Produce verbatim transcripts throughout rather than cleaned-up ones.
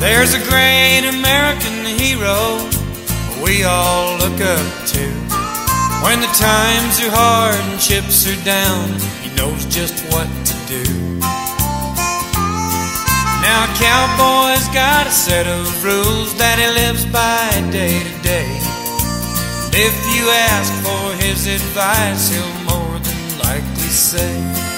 There's a great American hero we all look up to. When the times are hard and chips are down, he knows just what to do. Now a cowboy's got a set of rules that he lives by day to day. And if you ask for his advice, he'll more than likely say,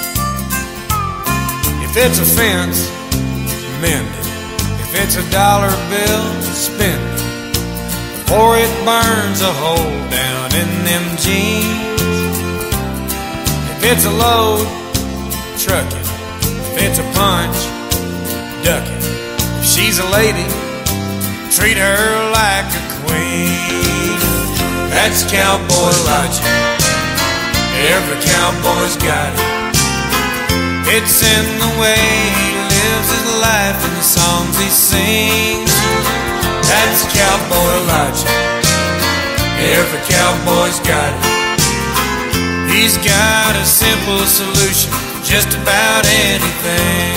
if it's a fence, mend it. If it's a dollar bill, spend it before it burns a hole down in them jeans. If it's a load, truck it. If it's a punch, duck it. If she's a lady, treat her like a queen. That's cowboy logic. Every cowboy's got it. It's in the way he lives his life and the songs he sings. That's cowboy logic. Every cowboy's got it. He's got a simple solution for just about anything.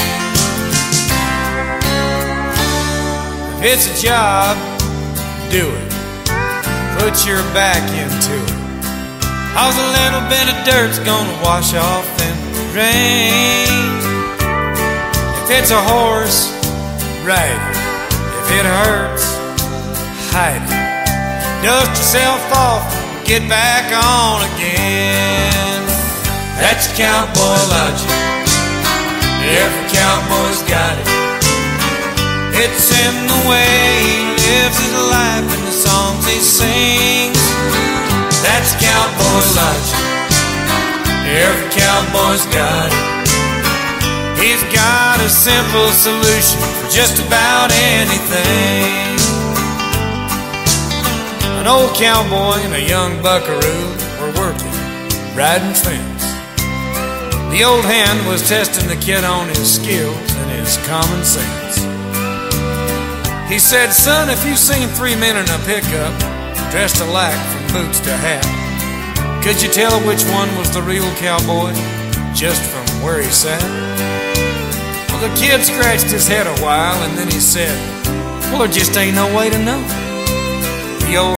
If it's a job, do it. Put your back into it. 'Cause a little bit of dirt's gonna wash off in the rain. If it's a horse, ride it. If it hurts, hide it. Dust yourself off, get back on again. That's cowboy logic. Every cowboy's got it. It's in the way he lives his life and the songs he sings. That's cowboy logic. Every cowboy's got it. He's got a simple solution for just about anything. An old cowboy and a young buckaroo were working, riding fence. The old hand was testing the kid on his skills and his common sense. He said, son, if you seen three men in a pickup dressed alike from boots to hat, could you tell which one was the real cowboy just from where he sat? Well, the kid scratched his head a while and then he said, well, there just ain't no way to know. The old